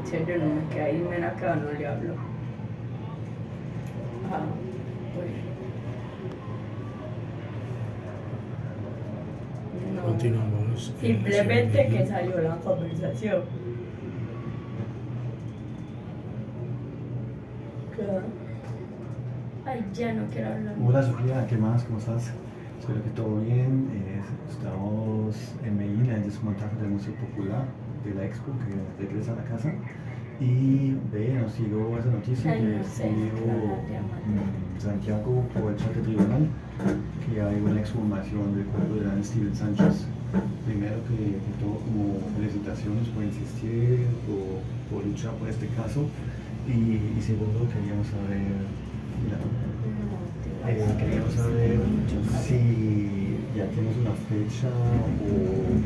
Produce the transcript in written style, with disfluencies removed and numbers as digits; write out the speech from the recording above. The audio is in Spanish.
Si yo no me quedé ahí, me la quedo, no le hablo. Ah, bueno. No. Continuamos. Simplemente que salió la conversación. Ay, ya no quiero hablar. Hola Sofía, ¿qué más? ¿Cómo estás? Espero que todo bien. Estamos en Medellín, en el desmontaje del Museo Popular de la Expo que regresa a la casa. Y nos llegó esa noticia Ay, que no sé, escribió Santiago por el chat de tribunal que hay una exhumación del cuerpo de Dan Steven Sánchez. Primero que todo, como felicitaciones por insistir, por luchar por este caso. Y segundo, queríamos saber, queríamos saber si ya tienes una fecha o